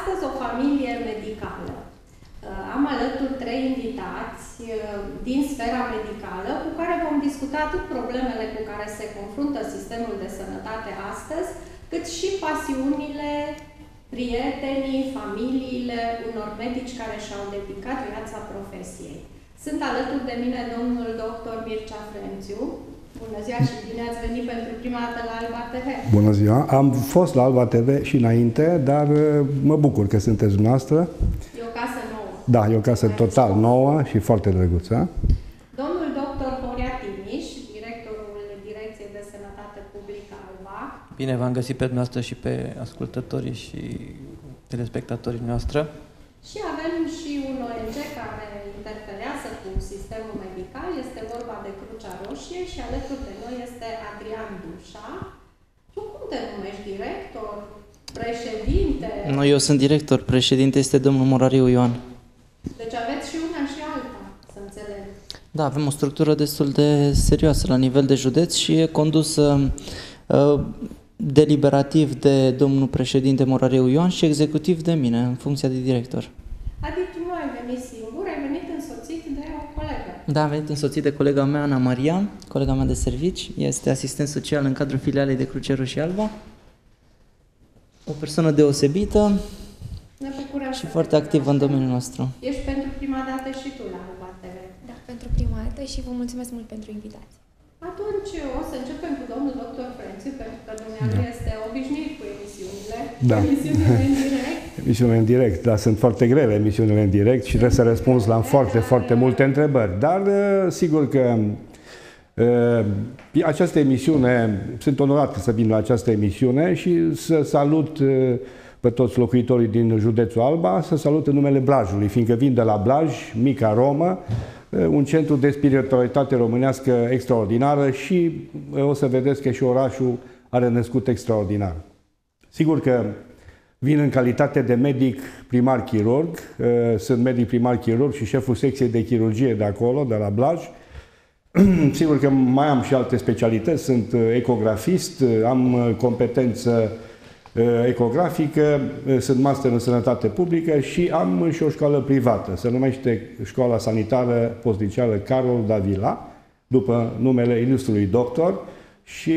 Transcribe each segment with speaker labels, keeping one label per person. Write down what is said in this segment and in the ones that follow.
Speaker 1: astăzi o familie medicală. Am alături 3 invitați din sfera medicală cu care vom discuta atât problemele cu care se confruntă sistemul de sănătate astăzi, cât și pasiunile, prietenii, familiile unor medici care și-au dedicat viața profesiei. Sunt alături de mine domnul dr. Mircea Frențiu. Bună ziua și bine ați venit pentru prima dată la Alba TV.
Speaker 2: Bună ziua! Am fost la Alba TV și înainte, dar mă bucur că sunteți dumneavoastră.
Speaker 1: E o casă nouă.
Speaker 2: Da, e o casă total nouă și foarte drăguță.
Speaker 1: Domnul dr. Horia Timiș, directorul Direcției de Sănătate Publică Alba.
Speaker 3: Bine v-am găsit pe dumneavoastră și pe ascultătorii și telespectatorii noastre.
Speaker 1: Și avem și un ONG care interferează cu sistemul medical, este vorba de Crucea Roșie și alături de noi este Adrian Dușa. Tu cum te numești? Director? Președinte?
Speaker 4: Nu, eu sunt director, președinte este domnul Morariu Ioan.
Speaker 1: Deci aveți și una și alta, să înțeleg.
Speaker 4: Da, avem o structură destul de serioasă la nivel de județ și e condusă deliberativ de domnul președinte Morariu Ioan și executiv de mine, în funcția de director.
Speaker 1: Adică tu nu ai venit singur, ai venit însoțit de o colegă.
Speaker 4: Da, am venit însoțit de colega mea, Ana Maria, colega mea de servici, este asistent social în cadrul filialei de Cruce Roșie Alba. O persoană deosebită și foarte activă în domeniul nostru.
Speaker 1: Ești pentru prima dată și tu la Alba TV.
Speaker 5: Da, pentru prima dată și vă mulțumesc mult pentru invitație.
Speaker 1: Atunci o să începem cu domnul dr. Frențiu, pentru că dumneavoastră este obișnuit cu emisiunile.
Speaker 2: Da.
Speaker 1: Emisiunile în direct.
Speaker 2: Emisiunile în direct, dar sunt foarte grele emisiunile în direct și trebuie să răspunzi la foarte multe întrebări. Dar sigur că această emisiune, sunt onorat să vin la această emisiune și să salut pe toți locuitorii din județul Alba, să salut în numele Blajului, fiindcă vin de la Blaj, mica Romă, un centru de spiritualitate românească extraordinară și o să vedeți că și orașul are născut extraordinar. Sigur că vin în calitate de medic primar chirurg, sunt medic primar chirurg și șeful secției de chirurgie de acolo, de la Blaj. Sigur că mai am și alte specialități, sunt ecografist, am competență ecografică, sunt master în sănătate publică și am și o școală privată, se numește Școala Sanitară Postliceală Carol Davila, după numele ilustrului doctor și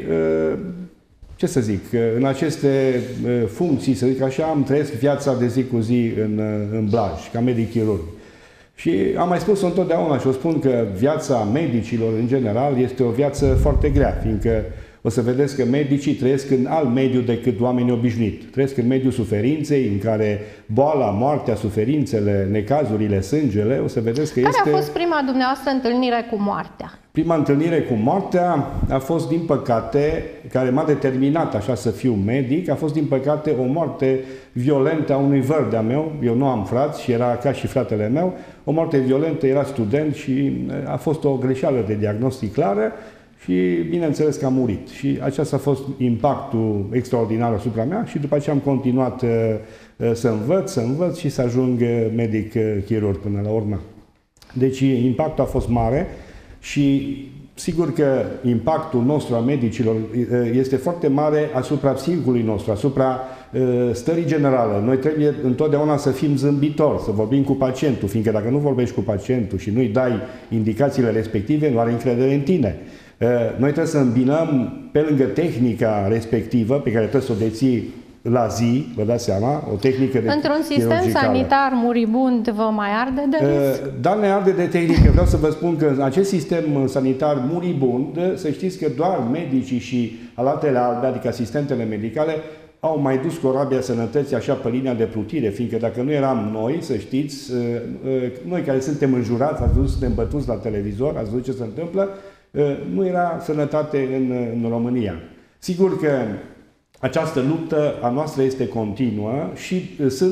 Speaker 2: ce să zic, în aceste funcții, să zic așa, am trăiesc viața de zi cu zi în Blaj, ca medic chirurg. Și am mai spus-o întotdeauna și o spun că viața medicilor în general este o viață foarte grea, fiindcă o să vedeți că medicii trăiesc în alt mediu decât oamenii obișnuiți. Trăiesc în mediul suferinței, în care boala, moartea, suferințele, necazurile, sângele, o să vedeți că este...
Speaker 1: Care a fost prima dumneavoastră întâlnire cu moartea?
Speaker 2: Prima întâlnire cu moartea a fost, din păcate, care m-a determinat așa să fiu medic, a fost, din păcate, o moarte violentă a unui văr de-a meu. Eu nu am frați și era ca și fratele meu. O moarte violentă, era student și a fost o greșeală de diagnostic clară și bineînțeles că am murit. Și acesta a fost impactul extraordinar asupra mea și după aceea am continuat să învăț și să ajung medic chirurg până la urmă. Deci impactul a fost mare și sigur că impactul nostru a medicilor este foarte mare asupra psihicului nostru, asupra stării generale. Noi trebuie întotdeauna să fim zâmbitori, să vorbim cu pacientul, fiindcă dacă nu vorbești cu pacientul și nu-i dai indicațiile respective, nu are încredere în tine. Noi trebuie să îmbinăm pe lângă tehnica respectivă, pe care trebuie să o deții la zi, vă dați seama, o tehnică de
Speaker 1: într-un sistem sanitar muribund vă mai arde de râs?
Speaker 2: Da, ne arde de tehnică. Vreau să vă spun că în acest sistem sanitar muribund, să știți că doar medicii și alatele albe, adică asistentele medicale, au mai dus corabia sănătății așa pe linia de plutire, fiindcă dacă nu eram noi, să știți, noi care suntem înjurați, ați văzut, suntem bătuți la televizor, ați văzut ce se întâmplă, nu era sănătate în România. Sigur că această luptă a noastră este continuă și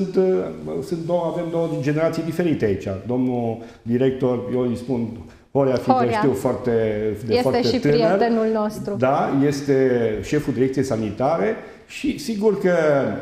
Speaker 2: avem două generații diferite aici. Domnul director, eu îi spun, Horia, fiindcă știu foarte
Speaker 1: și
Speaker 2: tânăr,
Speaker 1: prietenul nostru.
Speaker 2: Da, este șeful direcției sanitare și sigur că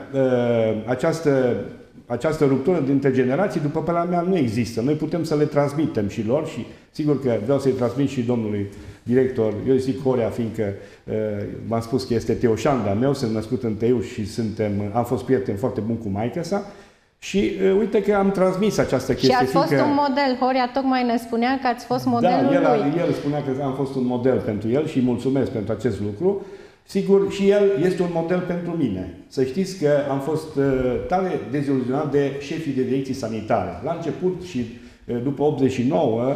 Speaker 2: această ruptură dintre generații, după părerea mea, nu există. Noi putem să le transmitem și lor și sigur că vreau să-i transmit și domnului director, eu zic Horea, fiindcă m-am spus că este Teoșan de-a meu, sunt născut în Teiuș și am fost prieten foarte bun cu maică sa. Și uite că am transmis această chestie.
Speaker 1: Și ați fost un model. Horea tocmai ne spunea că ați fost modelul lui.
Speaker 2: El spunea că am fost un model pentru el și îi mulțumesc pentru acest lucru. Sigur, și el este un model pentru mine. Să știți că am fost tare deziluzionat de șefii de direcții sanitare. La început și după 89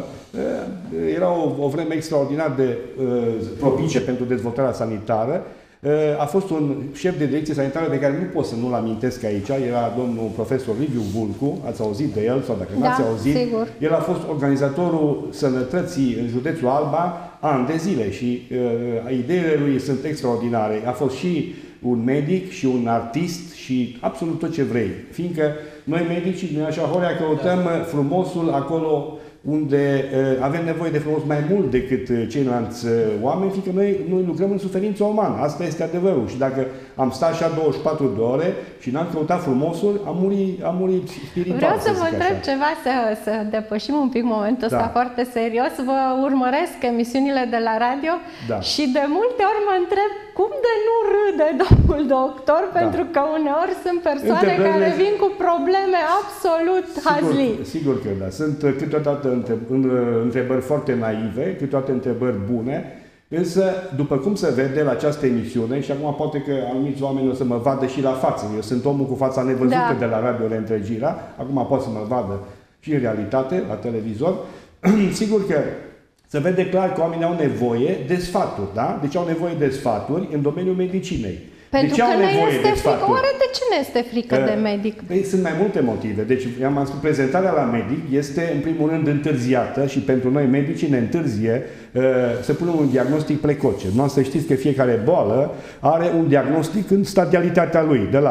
Speaker 2: era o vreme extraordinar de propice pentru dezvoltarea sanitară. A fost un șef de direcție sanitară pe care nu pot să nu-l amintesc aici, era domnul profesor Liviu Vulcu, ați auzit de el sau dacă n-ați auzit,
Speaker 1: sigur.
Speaker 2: El a fost organizatorul sănătății în județul Alba ani de zile și ideile lui sunt extraordinare. A fost și un medic și un artist și absolut tot ce vrei, fiindcă noi medicii, noi așa, Horea, căutăm frumosul acolo unde avem nevoie de frumos mai mult decât ceilalți oameni, fiindcă noi lucrăm în suferință umană. Asta este adevărul. Și dacă am stat așa 24 de ore și n-am căutat frumosul, am murit spiritual.
Speaker 1: Vreau să vă întreb ceva, să depășim un pic momentul ăsta foarte serios. Vă urmăresc emisiunile de la radio și de multe ori mă întreb cum de nu râde domnul doctor, pentru că uneori sunt persoane care vin cu probleme absolut hazli.
Speaker 2: Sigur că da. Sunt câteodată întrebări foarte naive, câteodată întrebări bune, însă, după cum se vede la această emisiune, și acum poate că anumiți oameni o să mă vadă și la față, eu sunt omul cu fața nevăzută de la Radio Reîntregirea, acum pot să mă vadă și în realitate, la televizor, sigur că se vede clar că oamenii au nevoie de sfaturi, da? Deci au nevoie de sfaturi în domeniul medicinei.
Speaker 1: Pentru
Speaker 2: că
Speaker 1: ne este frică. Oare de ce ne este frică de medic?
Speaker 2: Sunt mai multe motive. Deci, am spus, prezentarea la medic este, în primul rând, întârziată și pentru noi medicii ne întârzie să punem un diagnostic precoce. Nu să știți că fiecare boală are un diagnostic în stadialitatea lui, de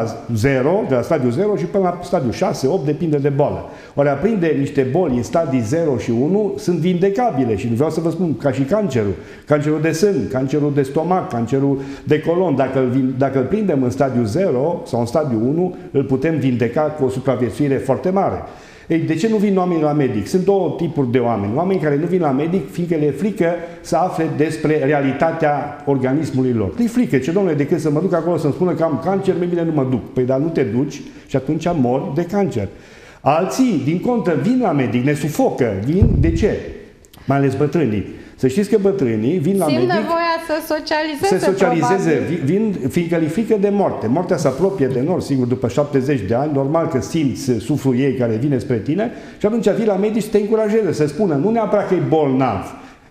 Speaker 2: la stadiul 0 și până la stadiul 6, 8, depinde de boală. Ori a prinde niște boli în stadii 0 și 1 sunt vindecabile și vreau să vă spun, ca și cancerul de sân, cancerul de stomac, cancerul de colon, dacă îl prindem în stadiul 0 sau în stadiul 1, îl putem vindeca cu o supraviețuire foarte mare. Ei, de ce nu vin oamenii la medic? Sunt două tipuri de oameni. Oameni care nu vin la medic fiindcă le e frică să afle despre realitatea organismului lor. Le e frică. Ce, domnule, decât să mă duc acolo să-mi spună că am cancer, mai bine nu mă duc. Păi, dar nu te duci și atunci mori de cancer. Alții, din contră, vin la medic, ne sufocă. Vin de ce? Mai ales bătrânii. Să știți că bătrânii vin la medic...
Speaker 1: Simt nevoia să socializeze,
Speaker 2: vin, fiindcă li frică de moarte. Moartea se apropie de nor, sigur, după 70 de ani, normal că simți suflul ei care vine spre tine și atunci vii la medic și te încurajeze, să spună, nu neapărat că e bolnav,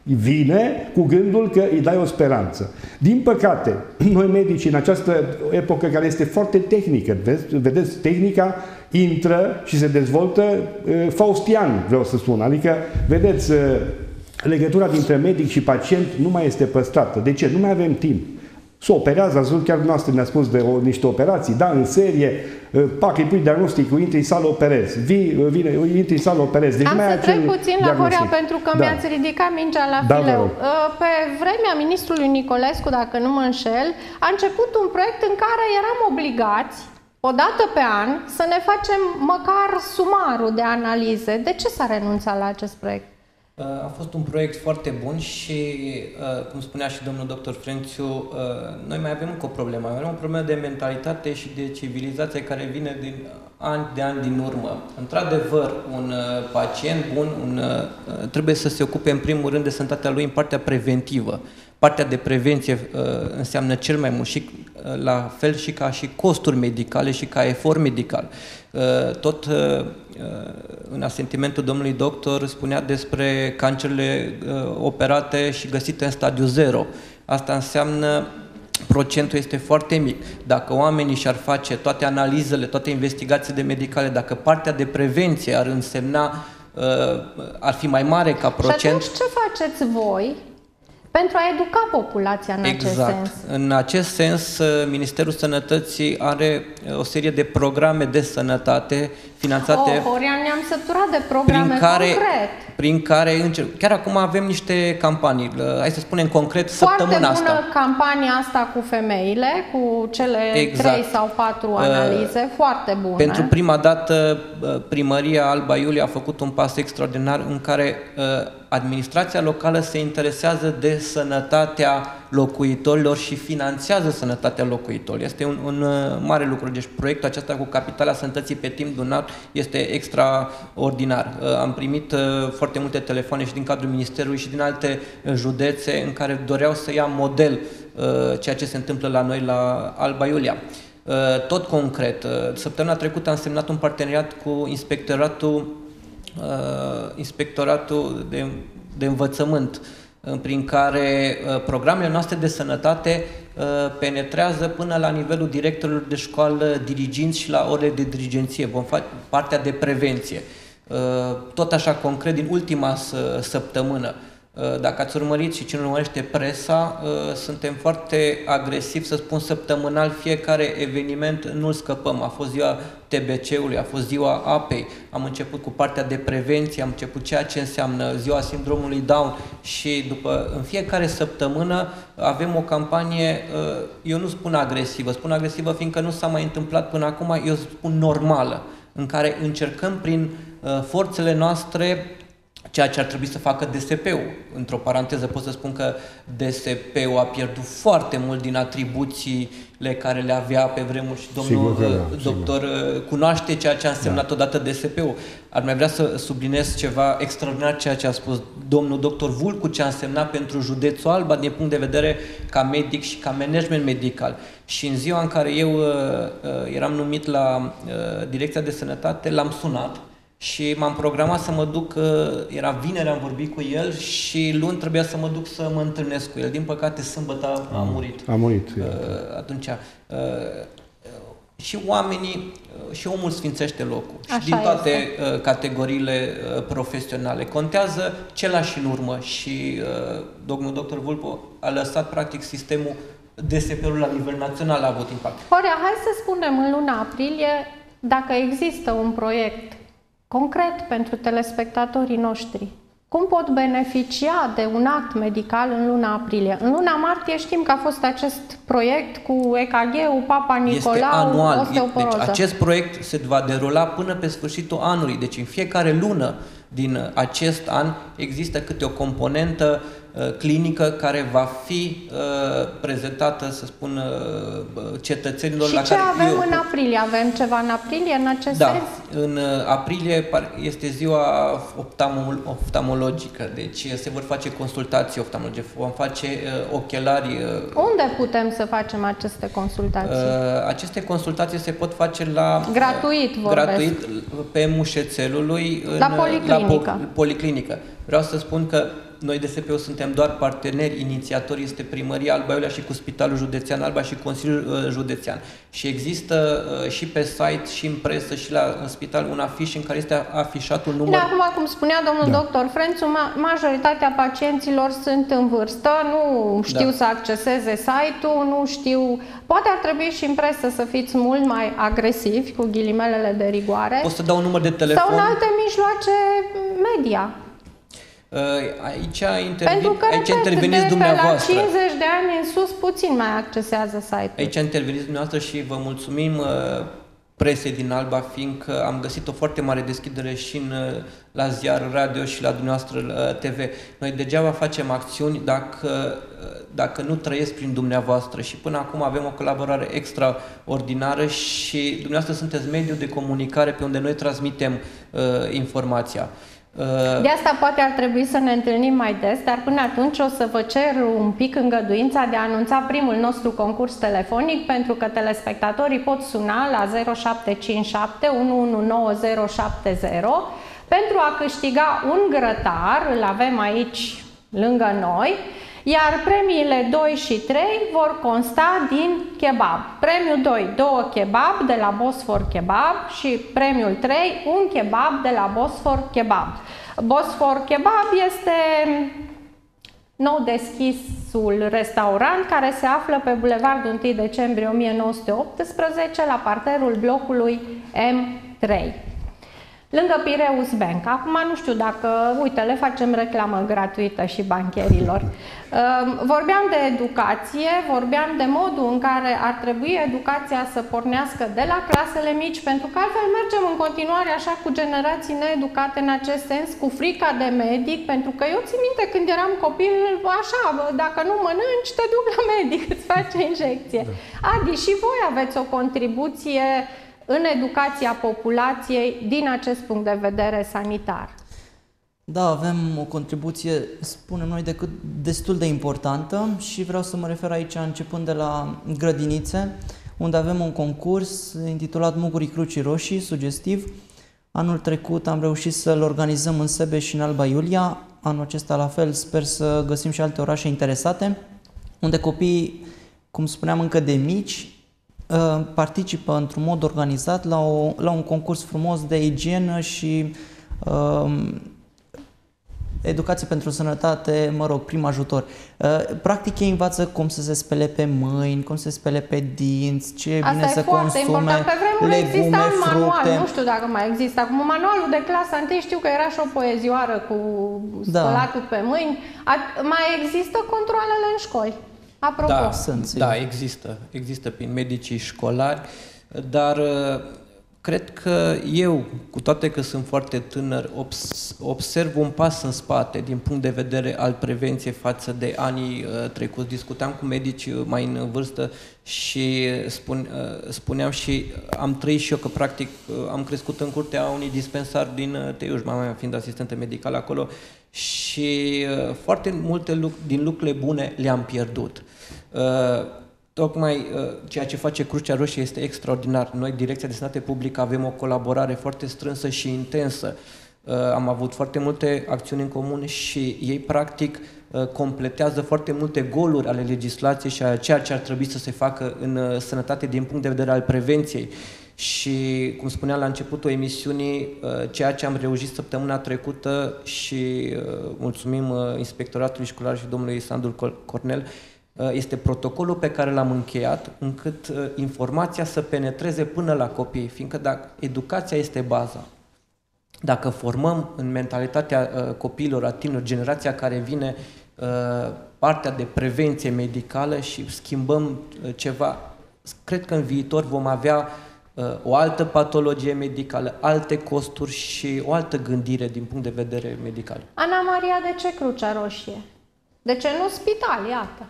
Speaker 2: vine cu gândul că îi dai o speranță. Din păcate, noi medici, în această epocă care este foarte tehnică, vedeți, tehnica intră și se dezvoltă faustian, vreau să spun, adică, vedeți, legătura dintre medic și pacient nu mai este păstrată. De ce? Nu mai avem timp. Se operează, ați văzut, chiar noastră ne-a spus de niște operații, da, în serie, pac, îi pui diagnosticul, intri în sală, operezi. Intri în sală, operezi. Deci
Speaker 1: am să trec puțin la Horea pentru că mi-ați ridicat mingea la fileu. Pe vremea ministrului Nicolescu, dacă nu mă înșel, a început un proiect în care eram obligați, o dată pe an, să ne facem măcar sumarul de analize. De ce s-a renunțat la acest proiect?
Speaker 3: A fost un proiect foarte bun și, cum spunea și domnul doctor Frențiu, noi mai avem încă o problemă. Avem o problemă de mentalitate și de civilizație care vine din ani de ani din urmă. Într-adevăr, un pacient bun trebuie să se ocupe în primul rând de sănătatea lui în partea preventivă. Partea de prevenție înseamnă cel mai mult și la fel și ca și costuri medicale și ca efort medical. Tot în asentimentul domnului doctor spunea despre cancerele operate și găsite în stadiu 0. Asta înseamnă procentul este foarte mic. Dacă oamenii și-ar face toate analizele, toate investigațiile medicale, dacă partea de prevenție ar însemna, ar fi mai mare ca procent... Și
Speaker 1: atunci ce faceți voi pentru a educa populația în acest sens?
Speaker 3: În acest sens, Ministerul Sănătății are o serie de programe de sănătate finanțate
Speaker 1: Horia, ne-am săturat de programe concret.
Speaker 3: Prin care chiar acum avem niște campanii, hai să spunem concret, săptămâna asta.
Speaker 1: Foarte bună campania asta cu femeile, cu cele 3 sau 4 analize, foarte bună.
Speaker 3: Pentru prima dată, Primăria Alba Iulia a făcut un pas extraordinar în care administrația locală se interesează de sănătatea locuitorilor și finanțează sănătatea locuitorilor. Este un mare lucru. Deci proiectul acesta cu Capitala Sănătății pe timp Dunăr este extraordinar. Am primit foarte multe telefoane și din cadrul Ministerului și din alte județe în care doreau să ia model ceea ce se întâmplă la noi la Alba Iulia. Tot concret, săptămâna trecută am semnat un parteneriat cu Inspectoratul de Învățământ, prin care programele noastre de sănătate penetrează până la nivelul directorilor de școală, diriginți și la orele de dirigenție. Vom face partea de prevenție. Tot așa concret, din ultima săptămână, dacă ați urmărit și cine urmărește presa, suntem foarte agresivi, să spun săptămânal, fiecare eveniment nu-l scăpăm. A fost ziua TBC-ului, a fost ziua apei, am început cu partea de prevenție, am început ceea ce înseamnă ziua sindromului Down și în fiecare săptămână avem o campanie, eu nu spun agresivă, spun agresivă fiindcă nu s-a mai întâmplat până acum, eu spun normală, în care încercăm prin forțele noastre ceea ce ar trebui să facă DSP-ul. Într-o paranteză pot să spun că DSP-ul a pierdut foarte mult din atribuțiile care le avea pe vremuri și domnul doctor cunoaște ceea ce a însemnat odată DSP-ul. Ar mai vrea să subliniez ceva extraordinar, ceea ce a spus domnul doctor Vulcu, ce a însemnat pentru județul Alba din punct de vedere ca medic și ca management medical. Și în ziua în care eu eram numit la Direcția de Sănătate, l-am sunat și m-am programat să mă duc, era vineri, am vorbit cu el și luni trebuia să mă duc să mă întâlnesc cu el. Din păcate, sâmbătă a murit.
Speaker 2: A murit.
Speaker 3: Atunci, și oamenii, și omul sfințește locul.
Speaker 1: Așa
Speaker 3: și din toate
Speaker 1: este.
Speaker 3: Categoriile profesionale. Contează ce lași în urmă și domnul doctor Vulpu a lăsat practic sistemul DSP-ului la nivel național, a avut impact.
Speaker 1: Horia, hai să spunem în luna aprilie dacă există un proiect concret pentru telespectatorii noștri. Cum pot beneficia de un act medical în luna aprilie? În luna martie știm că a fost acest proiect cu EKG-ul, Papa Nicolau,
Speaker 3: este anual.
Speaker 1: osteoporoză.
Speaker 3: Deci acest proiect se va derula până pe sfârșitul anului. Deci în fiecare lună din acest an există câte o componentă clinică care va fi prezentată, să spun, cetățenilor.
Speaker 1: Și
Speaker 3: la
Speaker 1: ce
Speaker 3: care
Speaker 1: avem în aprilie? Avem ceva în aprilie în acest sens?
Speaker 3: În aprilie este ziua oftalmologică, deci se vor face consultații oftalmologice, vom face ochelari.
Speaker 1: Unde putem să facem aceste consultații?
Speaker 3: Aceste consultații se pot face
Speaker 1: gratuit,
Speaker 3: gratuit pe Mușețelului,
Speaker 1: la policlinică.
Speaker 3: La policlinică. Vreau să spun că noi DSP-ul suntem doar parteneri, inițiatori este Primăria Alba Iulia și cu Spitalul Județean Alba și Consiliul Județean. Și există și pe site și în presă și în spital un afiș în care este afișat un număr.
Speaker 1: Bine, acum, cum spunea domnul doctor Frențu, majoritatea pacienților sunt în vârstă, nu știu să acceseze site-ul, nu știu. Poate ar trebui și în presă să fiți mult mai agresivi, cu ghilimelele de rigoare.
Speaker 3: Pot să dau un număr de telefon.
Speaker 1: Sau în alte mijloace media.
Speaker 3: Aici
Speaker 1: interveniți
Speaker 3: dumneavoastră.
Speaker 1: De la 50 de ani în sus puțin mai accesează site-ul.
Speaker 3: Aici interveniți dumneavoastră și vă mulțumim presei din Alba, fiindcă am găsit o foarte mare deschidere și la ziar radio și la dumneavoastră TV. Noi degeaba facem acțiuni dacă nu trăiesc prin dumneavoastră și până acum avem o colaborare extraordinară și dumneavoastră sunteți mediul de comunicare pe unde noi transmitem informația.
Speaker 1: De asta poate ar trebui să ne întâlnim mai des, dar până atunci o să vă cer un pic îngăduința de a anunța primul nostru concurs telefonic, pentru că telespectatorii pot suna la 0757 119070 pentru a câștiga un grătar, îl avem aici lângă noi, iar premiile 2 și 3 vor consta din kebab. Premiul 2, 2 kebab de la Bosfor Kebab și premiul 3, un kebab de la Bosfor Kebab. Bosfor Kebab este nou deschisul restaurant care se află pe Bulevardul 1 decembrie 1918 la parterul blocului M3. lângă Piraeus Bank. Acum nu știu dacă, uite, le facem reclamă gratuită și bancherilor. Vorbeam de educație, vorbeam de modul în care ar trebui educația să pornească de la clasele mici, pentru că altfel mergem în continuare așa cu generații needucate în acest sens, cu frica de medic, pentru că eu țin minte când eram copil, așa, dacă nu mănânci, te duc la medic, îți face injecție. Adi, și voi aveți o contribuție în educația populației din acest punct de vedere sanitar.
Speaker 4: Da, avem o contribuție, spunem noi, destul de importantă și vreau să mă refer aici începând de la grădinițe, unde avem un concurs intitulat Mugurii Crucii Roșii, sugestiv. Anul trecut am reușit să-l organizăm în Sebeș și în Alba Iulia, anul acesta la fel, sper să găsim și alte orașe interesate, unde copiii, cum spuneam, încă de mici, participă într-un mod organizat la un concurs frumos de igienă și educație pentru sănătate, mă rog, prim ajutor. Practic ei învață cum să se spele pe mâini, cum să se spele pe dinți, ce e bine să consume, legume, fructe.
Speaker 1: Nu știu dacă mai există. Acum manualul de clasa 1 știu că era și o poezioară cu spălatul pe mâini. Mai există controalele în școli? Apropo.
Speaker 3: Da, există prin medicii școlari, dar cred că eu, cu toate că sunt foarte tânăr, observ un pas în spate din punct de vedere al prevenției față de anii trecuți. Discutam cu medici mai în vârstă și spuneam și am trăit și eu că practic am crescut în curtea unui dispensar din Teiuș, mama mea fiind asistentă medicală acolo, și foarte multe din lucrurile bune le-am pierdut. Tocmai ceea ce face Crucea Roșie este extraordinar. Noi, Direcția de Sănătate Publică, avem o colaborare foarte strânsă și intensă. Am avut foarte multe acțiuni în comun și ei, practic, completează foarte multe goluri ale legislației și a ceea ce ar trebui să se facă în sănătate din punct de vedere al prevenției. Și, cum spuneam la începutul emisiunii, ceea ce am reușit săptămâna trecută și mulțumim Inspectoratului Școlar și domnului Sandru Cornel, este protocolul pe care l-am încheiat încât informația să penetreze până la copii, fiindcă dacă educația este baza, dacă formăm în mentalitatea copiilor, a tinerilor, generația care vine, partea de prevenție medicală și schimbăm ceva, cred că în viitor vom avea o altă patologie medicală, alte costuri și o altă gândire din punct de vedere medical.
Speaker 1: Ana Maria, de ce Crucea Roșie? De ce nu spital, iată?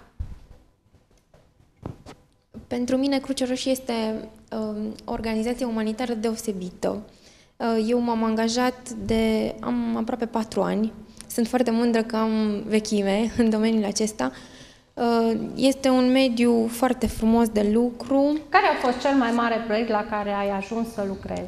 Speaker 5: Pentru mine Crucea Roșie este o organizație umanitară deosebită. Eu m-am angajat am aproape 4 ani. Sunt foarte mândră că am vechime în domeniul acesta. Este un mediu foarte frumos de lucru.
Speaker 1: Care a fost cel mai mare proiect la care ai ajuns să lucrezi?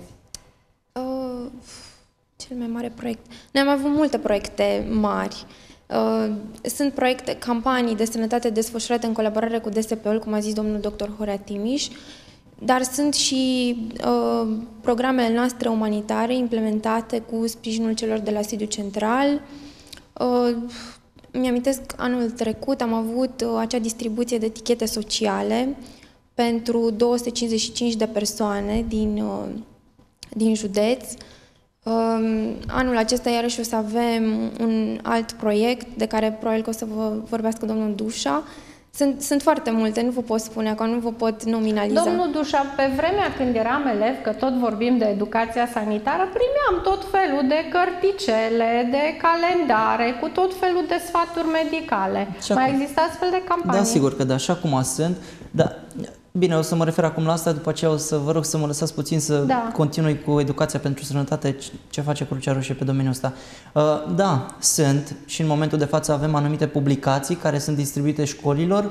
Speaker 5: Cel mai mare proiect? Noi am avut multe proiecte mari. Sunt proiecte, campanii de sănătate desfășurate în colaborare cu DSP-ul, cum a zis domnul dr. Horea Timiș, dar sunt și programele noastre umanitare implementate cu sprijinul celor de la Sediu Central. Mi-amintesc, anul trecut am avut acea distribuție de etichete sociale pentru 255 de persoane din județ. Anul acesta iarăși o să avem un alt proiect de care probabil că o să vă vorbească domnul Dușa. Sunt foarte multe, nu vă pot spune acum, nu vă pot nominaliza.
Speaker 1: Domnul Dușa, pe vremea când eram elev, că tot vorbim de educația sanitară, primeam tot felul de cărticele, de calendare, cu tot felul de sfaturi medicale. Mai există astfel de campanii?
Speaker 4: Da, sigur că da, așa cum sunt. Da. Bine, o să mă refer acum la asta, după aceea o să vă rog să mă lăsați puțin să continui cu educația pentru sănătate, ce face Crucea Roșie pe domeniul ăsta. Da, sunt și în momentul de față avem anumite publicații care sunt distribuite școlilor.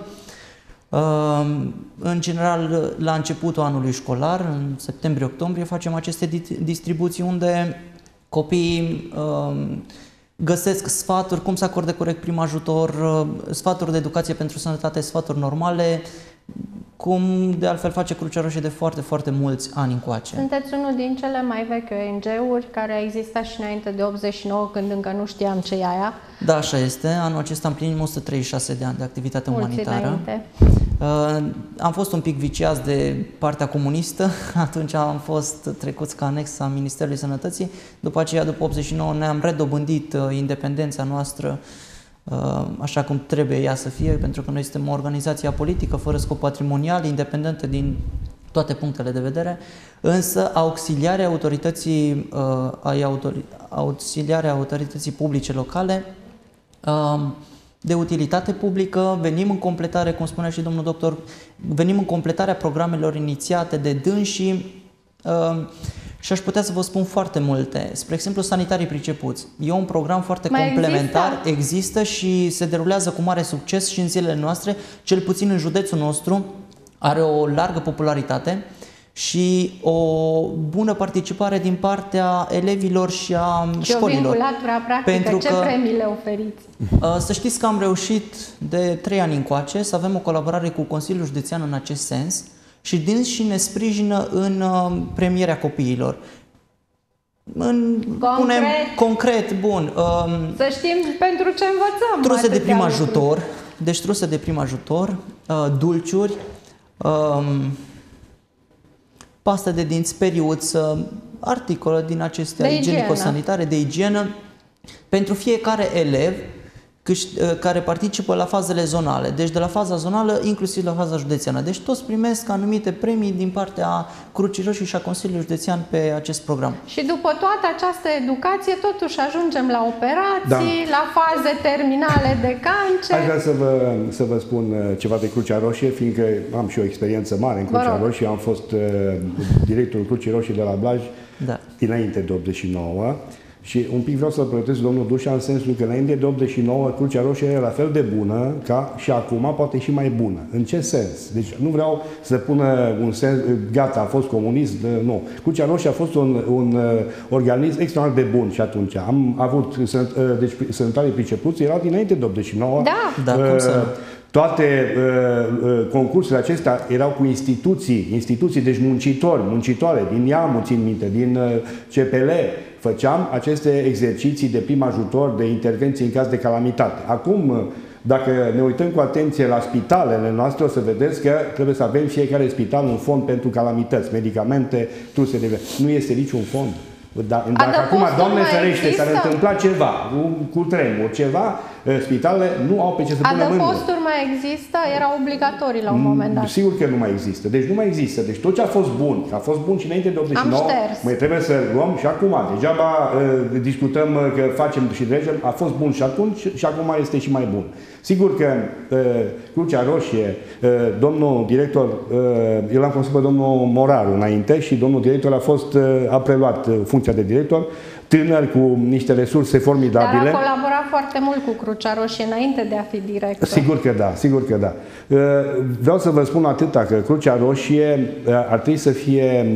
Speaker 4: În general, la începutul anului școlar, în septembrie-octombrie, facem aceste distribuții unde copiii găsesc sfaturi, cum să acorde corect prim ajutor, sfaturi de educație pentru sănătate, sfaturi normale, cum de altfel face Crucea Roșie de foarte, foarte mulți ani încoace.
Speaker 1: Sunteți unul din cele mai vechi ONG-uri care a existat și înainte de 89, când încă nu știam ce e aia.
Speaker 4: Da, așa este. Anul acesta împlinim 136 de ani de activitate umanitară. Am fost un pic viciați de partea comunistă, atunci am fost trecuți ca anex a Ministerului Sănătății, după aceea, după 89, ne-am redobândit independența noastră așa cum trebuie ea să fie, pentru că noi suntem o organizație apolitică, fără scop patrimonial, independentă din toate punctele de vedere, însă auxiliarea autorității publice locale de utilitate publică, venim în completare, cum spunea și domnul doctor, venim în completarea programelor inițiate de dânsii și aș putea să vă spun foarte multe. Spre exemplu, sanitarii pricepuți. E un program foarte complementar, există și se derulează cu mare succes și în zilele noastre, cel puțin în județul nostru, are o largă popularitate și o bună participare din partea elevilor și a școlilor.
Speaker 1: Și o vinculatură practică,
Speaker 4: pentru
Speaker 1: ce premii le oferiți?
Speaker 4: Să știți că am reușit de 3 ani încoace să avem o colaborare cu Consiliul Județean în acest sens și dânsi ne sprijină în premierea copiilor. Concret, bun.
Speaker 1: Să știm pentru ce învățăm.
Speaker 4: Truse de prim ajutor, deci truse de prim ajutor, dulciuri, pastă de dinți, periuță, articole din acestea igienico-sanitare, de igienă, pentru fiecare elev care participă la fazele zonale. Deci de la faza zonală, inclusiv la faza județeană. Deci toți primesc anumite premii din partea Crucii Roșii și a Consiliului Județean pe acest program.
Speaker 1: Și după toată această educație, totuși ajungem la operații, la faze terminale de cancer.
Speaker 2: Aș vrea să vă spun ceva de Crucea Roșie, fiindcă am și o experiență mare în Crucea Roșie. Am fost directorul Crucii Roșii de la Blaj dinainte de 89. Și un pic vreau să-l plătesc domnul Dușa în sensul că înainte de 89 Crucea Roșie era la fel de bună ca și acum, poate și mai bună. În ce sens? Deci nu vreau să pună un sens, gata, a fost comunist, nu. Crucea Roșie a fost un organism extraordinar de bun și atunci. Am avut, deci sanitarii pricepuți erau dinainte de 89.
Speaker 1: Da,
Speaker 4: cum să...
Speaker 2: Toate concursurile acestea erau cu instituții, deci muncitoare, din Neamț, țin minte, din CPL. Făceam aceste exerciții de prim ajutor, de intervenție în caz de calamitate. Acum, dacă ne uităm cu atenție la spitalele noastre, o să vedeți că trebuie să avem fiecare spital un fond pentru calamități, medicamente, truse de... Nu este niciun fond. Dacă acum, Doamne ferește, s-ar întâmpla ceva, un cutremur, ceva, spitalele nu au pe ce să pună mândră.
Speaker 1: Adăposturi mai există? Erau obligatorii la un moment dat.
Speaker 2: Sigur că nu mai există. Deci nu mai există. Deci tot ce a fost bun, a fost bun și înainte de 89, mai trebuie să luăm și acum. Degeaba discutăm că facem și dregem, a fost bun și atunci și acum este și mai bun. Sigur că Crucea Roșie, domnul director, eu l-am cunoscut pe domnul Moraru înainte și domnul director a preluat funcția de director, tânăr cu niște resurse formidabile.
Speaker 1: Dar a colaborat foarte mult cu Crucea Roșie înainte de a fi director.
Speaker 2: Sigur că da. Vreau să vă spun atâta, că Crucea Roșie ar trebui să fie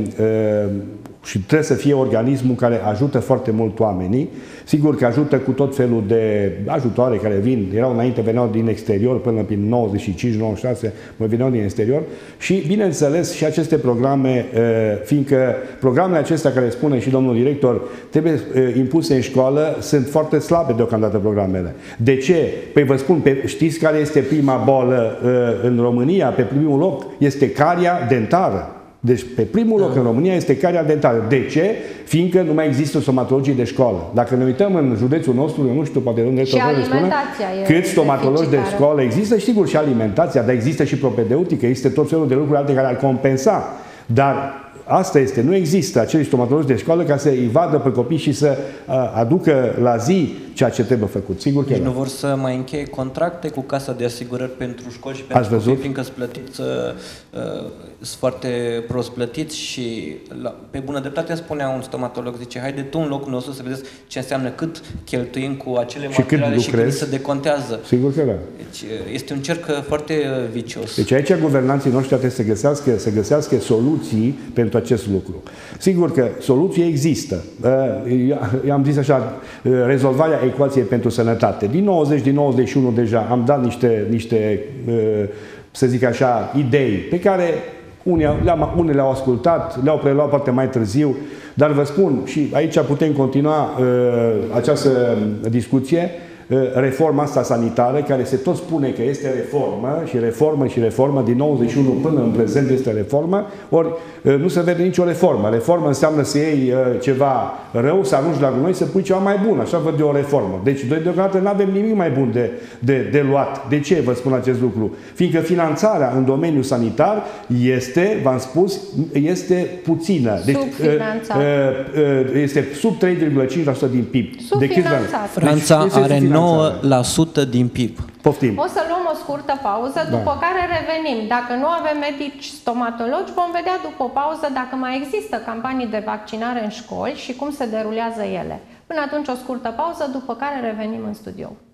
Speaker 2: și trebuie să fie organismul care ajută foarte mult oamenii. Sigur că ajută cu tot felul de ajutoare care vin. Erau înainte, veneau din exterior, până prin 95-96, mai veneau din exterior. Și, bineînțeles, și aceste programe, fiindcă programele acestea care spune și domnul director, trebuie impuse în școală, sunt foarte slabe deocamdată programele. De ce? Păi vă spun, știți care este prima boală în România? Pe primul loc este caria dentară. Deci, pe primul loc în România este caria dentară. De ce? Fiindcă nu mai există stomatologii de școală. Dacă ne uităm în județul nostru, eu nu știu, poate domnul director să spună câți stomatologi de școală există, sigur și alimentația, dar există și propedeutică, există tot felul de lucruri alte care ar compensa. Dar asta este, nu există acei stomatologi de școală ca să-i vadă pe copii și să aducă la zi ceea ce trebuie făcut. Sigur că
Speaker 3: nu vor să mai încheie contracte cu Casa de Asigurări pentru școli și pentru copii, fiindcă sunt foarte prost plătiți și pe bună dreptate spunea un stomatolog, zice, haide tu în locul nostru să vedeți ce înseamnă, cât cheltuim cu acele materiale și cât se decontează.
Speaker 2: Sigur că da.
Speaker 3: Deci este un cerc foarte vicios.
Speaker 2: Deci aici guvernanții noștri trebuie să găsească soluții pentru acest lucru. Sigur că soluții există. Eu am zis așa, rezolvarea ecuației pentru sănătate. Din 90, din 91 deja am dat niște să zic așa, idei pe care unele le-au ascultat, le-au preluat poate mai târziu, dar vă spun, și aici putem continua această discuție, reforma asta sanitară, care se tot spune că este reformă și reformă și reformă, din 91 până în prezent este reformă, ori nu se vede nicio reformă. Reformă înseamnă să iei ceva rău, să arunci la gunoi, să pui ceva mai bun. Așa văd eu o reformă. Deci, deocamdată nu avem nimic mai bun de luat. De ce vă spun acest lucru? Fiindcă finanțarea în domeniul sanitar este, v-am spus, este puțină. Deci, este sub 3,5% din PIB.
Speaker 3: Franța are 9% din PIB.
Speaker 2: Poftim.
Speaker 1: O să luăm o scurtă pauză, după care revenim. Dacă nu avem medici stomatologi, vom vedea după o pauză dacă mai există campanii de vaccinare în școli și cum se derulează ele. Până atunci o scurtă pauză, după care revenim în studio.